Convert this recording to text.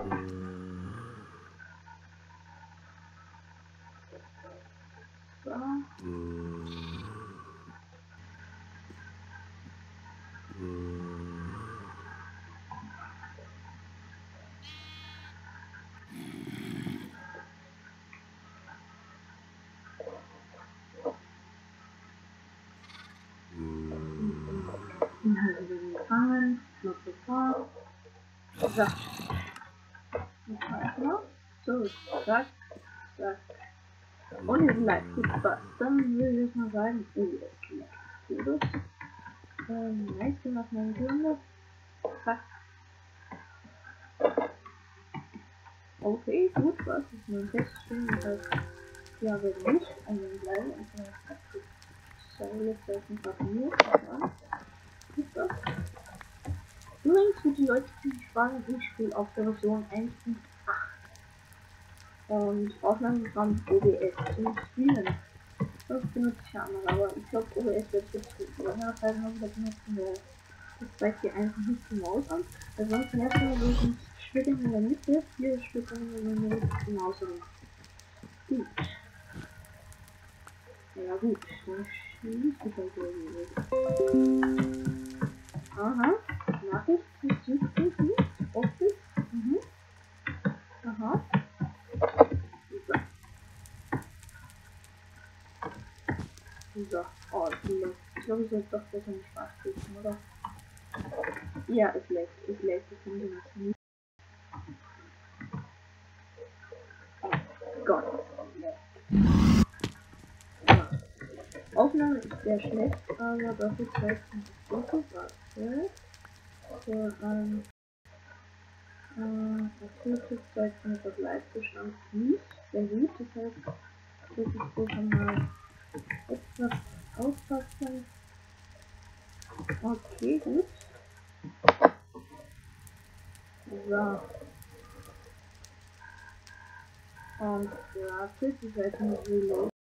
So. Inhalte werden gefangen, noch sofort. So. Noch weiter. So, zack, zack. Und jetzt bleibt gut Spaß. Dann würde ich jetzt mal sagen, oh, das geht gut. Nice gemacht, meine Runde. Zack. Okay, gut, was ist mein Teststream? Das heißt, ja, wir nicht an bleiben. Jetzt ein paar Minuten. Übrigens für die Leute, die spannend ich spiele auf der Version 1.8 und Aufnahmeprogramm OBS zum Spielen. Das benutze ich ja einmal, aber ich glaube OBS wird jetzt für längere Zeit noch wieder benutzen, weil das zeigt hier einfach nicht genau an. Weil sonst merkt man so Stücke in der Mitte, 4 Stücke in der Mitte genauso. Gut. Ja gut, dann schließe ich halt irgendwie. Aha, Nachricht, Office, aha. So. So, oh, ich glaube, ich sollte doch besser nicht Spaß kriegen, oder? Ja, es leckt, ich finde das nicht. Oh Gott, es leckt. So. Aufnahme ist sehr schlecht, aber dafür zeigt man das Foto, warte. So, auf YouTube zeigt mir das Live-Bestand nicht sehr gut, das heißt, das ist so mal etwas aufpassen. Okay, gut. So. Und gratis, ich weiß nicht, wie los.